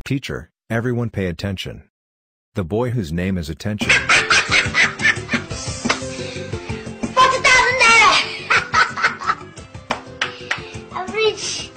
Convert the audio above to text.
Teacher, everyone pay attention. The boy whose name is Attention. $40,000! Average.